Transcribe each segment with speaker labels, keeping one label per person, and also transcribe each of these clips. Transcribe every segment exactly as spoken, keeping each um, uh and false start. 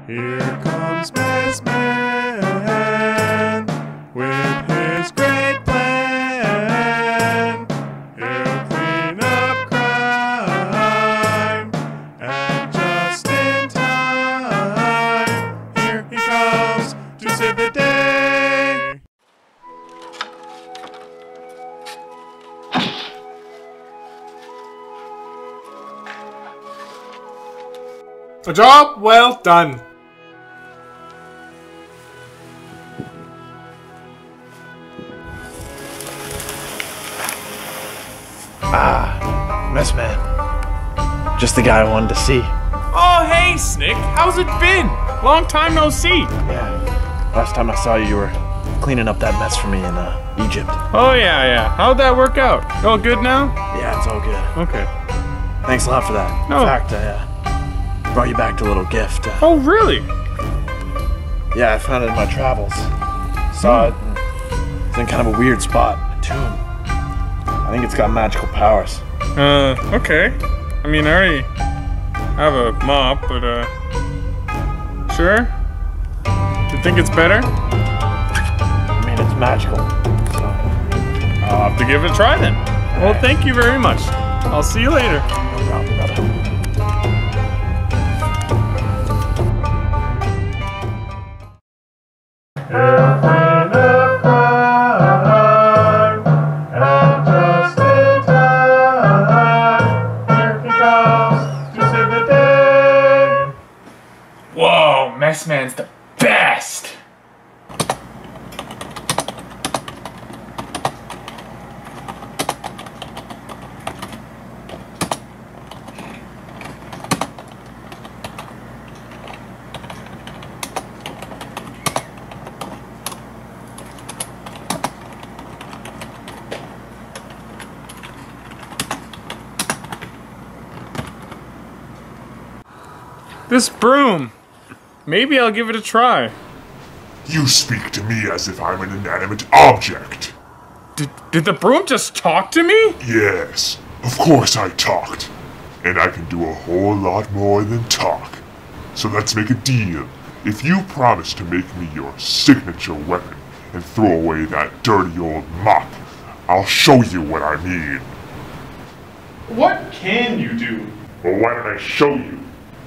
Speaker 1: Here comes Messman with his great plan. He'll clean up crime, and just in time, here he comes to save the day. A job well done.
Speaker 2: Ah, Messman. Just the guy I wanted to see.
Speaker 3: Oh, hey, Snick. How's it been? Long time no see.
Speaker 2: Yeah. Last time I saw you, you were cleaning up that mess for me in uh, Egypt.
Speaker 3: Oh, yeah, yeah. How'd that work out? All good now?
Speaker 2: Yeah, it's all good.
Speaker 3: Okay.
Speaker 2: Thanks a lot for that.
Speaker 3: No.
Speaker 2: In fact, I uh, brought you back a little gift. Uh,
Speaker 3: Oh, really?
Speaker 2: yeah, I found it in my travels. Saw it. And it's in kind of a weird spot. A tomb. I think it's got magical powers.
Speaker 3: Uh, okay. I mean, I already have a mop, but, uh... Sure? You think it's better?
Speaker 2: I mean, it's magical. So.
Speaker 3: I'll have to give it a try then. Well, thank you very much. I'll see you later.
Speaker 2: No problem, brother.
Speaker 1: He'll clean up crime, and just in time, here he comes to save the day.
Speaker 3: Whoa, Messman's the best! This broom. Maybe I'll give it a try.
Speaker 4: You speak to me as if I'm an inanimate object.
Speaker 3: Did, did the broom just talk to me?
Speaker 4: Yes, of course I talked. And I can do a whole lot more than talk. So let's make a deal. If you promise to make me your signature weapon and throw away that dirty old mop, I'll show you what I mean.
Speaker 3: What can you do?
Speaker 4: Well, why don't I show you?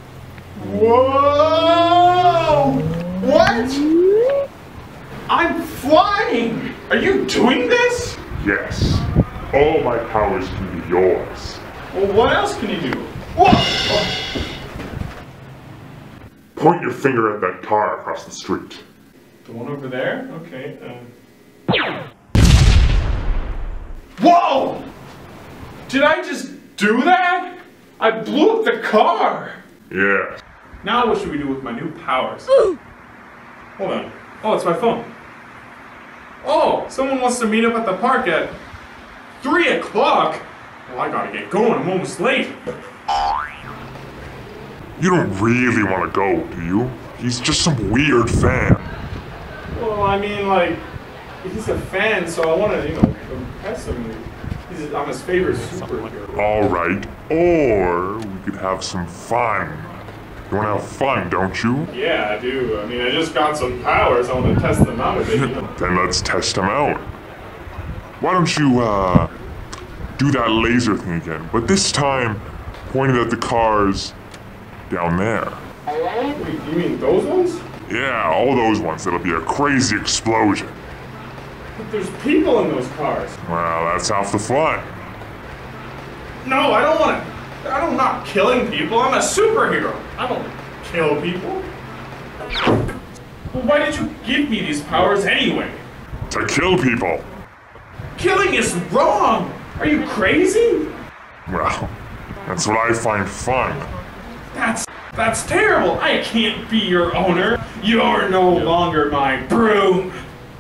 Speaker 3: Whoa! What? I'm flying! Are you doing this?
Speaker 4: Yes, all my powers can be yours.
Speaker 3: Well, what else can you do? Whoa!
Speaker 4: Point your finger at that car across the street.
Speaker 3: The one over there? Okay. Uh... Whoa! Did I just do that? I blew up the car!
Speaker 4: Yeah.
Speaker 3: Now what should we do with my new powers? Hold on. Oh, it's my phone. Oh, someone wants to meet up at the park at three o'clock? Well, I gotta get going. I'm almost late.
Speaker 4: You don't really want to go, do you? He's just some weird fan.
Speaker 3: Well, I mean, like, he's a fan, so I want to, you know, impress him. He's, I'm his favorite superhero.
Speaker 4: Alright, or we could have some fun. You want to have fun, don't you?
Speaker 3: Yeah, I do. I mean, I just got some powers. I want to test them out a bit. You know?
Speaker 4: Then let's test them out. Why don't you, uh, do that laser thing again, but this time pointed at the cars down there.
Speaker 3: Wait, you mean those ones?
Speaker 4: Yeah, all those ones. It'll be a crazy explosion.
Speaker 3: But there's people in those cars.
Speaker 4: Well, that's half the fun.
Speaker 3: No, I don't want to. I'm not killing people. I'm a superhero. I don't kill people. Well, why did you give me these powers anyway?
Speaker 4: To kill people.
Speaker 3: Killing is wrong. Are you crazy?
Speaker 4: Well, that's what I find fun.
Speaker 3: That's that's terrible. I can't be your owner. You're no longer my broom.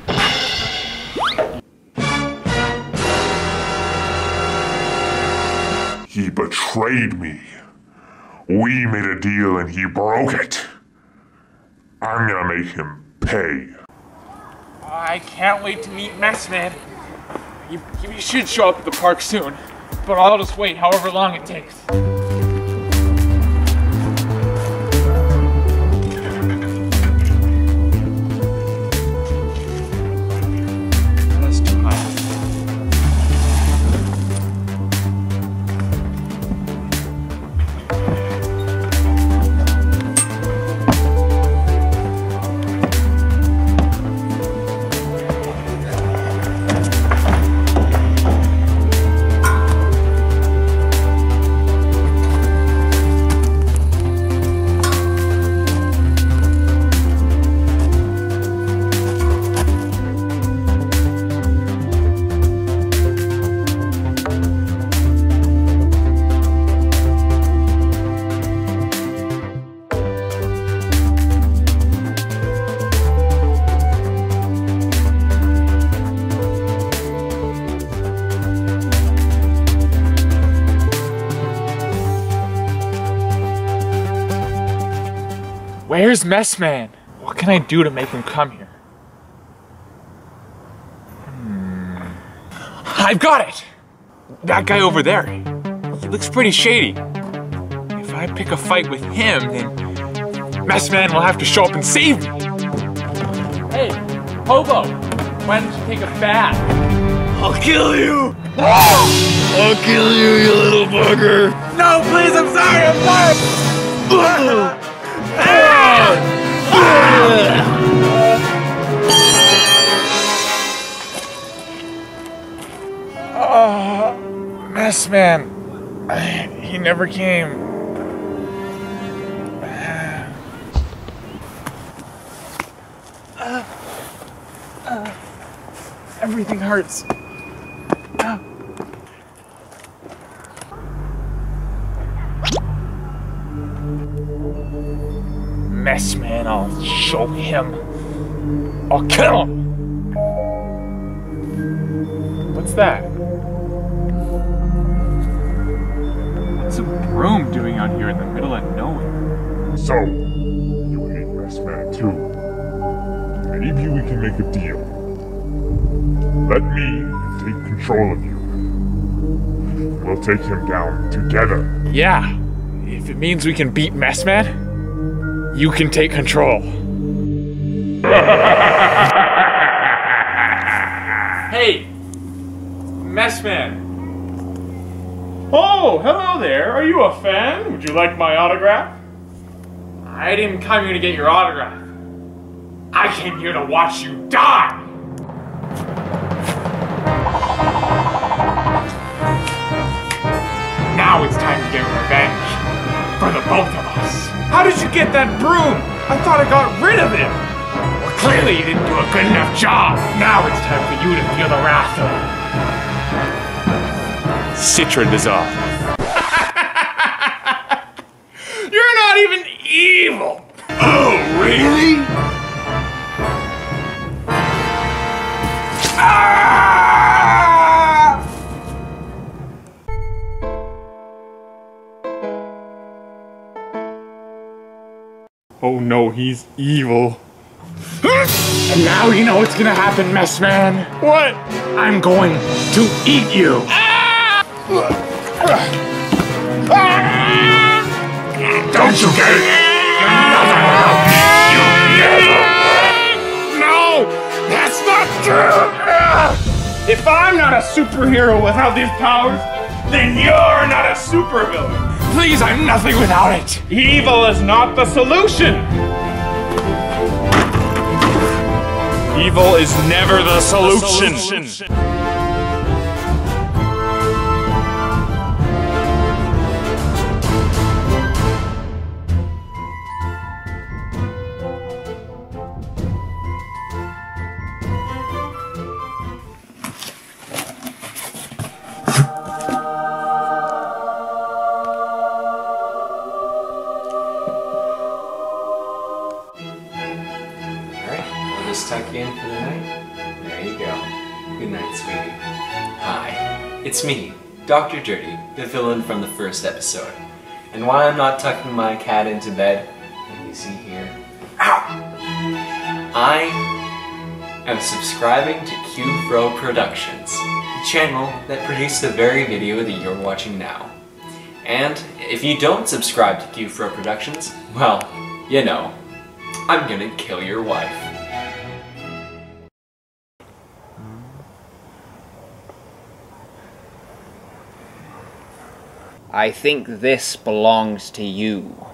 Speaker 4: He betrayed me. We made a deal and he broke it. I'm gonna make him pay.
Speaker 3: I can't wait to meet Messman. You, you should show up at the park soon, but I'll just wait however long it takes.
Speaker 5: Where's Messman? What can I do to make him come here? Hmm. I've got it! That guy over there. He looks pretty shady. If I pick a fight with him, then Messman will have to show up and save me. Hey, Hobo, why don't you take a bath?
Speaker 2: I'll kill you! I'll kill you, you little bugger!
Speaker 5: No, please, I'm sorry, I'm sorry! Oh, Messman, he never came. Uh, uh, everything hurts. Uh. Messman, I'll show him. I'll kill him. What's that? What's a broom doing out here in the middle of nowhere?
Speaker 4: So, you hate Messman too. Maybe we can make a deal. Let me take control of you. We'll take him down together.
Speaker 5: Yeah, if it means we can beat Messman, you can take control. Hey, Messman. Oh, hello there. Are you a fan? Would you like my autograph? I didn't come here to get your autograph. I came here to watch you die. Now it's time to get revenge for the both of us. How did you get that broom? I thought I got rid of him. Well, clearly you didn't do a good enough job. Now it's time for you to feel the wrath of Citra Dissolve. You're not even evil.
Speaker 2: Oh, really?
Speaker 5: Ah!
Speaker 3: Oh no, he's evil.
Speaker 5: And now you know what's gonna happen, Messman.
Speaker 3: What?
Speaker 5: I'm going to eat you.
Speaker 4: Don't you get it? Another help me, you never.
Speaker 5: No, that's not true.
Speaker 3: If I'm not a superhero without these powers, then you're not a supervillain.
Speaker 5: Please, I'm nothing without it.
Speaker 3: Evil is not the solution. Evil is never the solution.
Speaker 6: Tuck you in for the night? There you go. Good night, sweetie. Hi, it's me, Doctor Dirty, the villain from the first episode. And why I'm not tucking my cat into bed, let me see here. Ow! I am subscribing to Q Fro Productions, the channel that produced the very video that you're watching now. And if you don't subscribe to Q Fro Productions, well, you know, I'm gonna kill your wife.
Speaker 7: I think this belongs to you.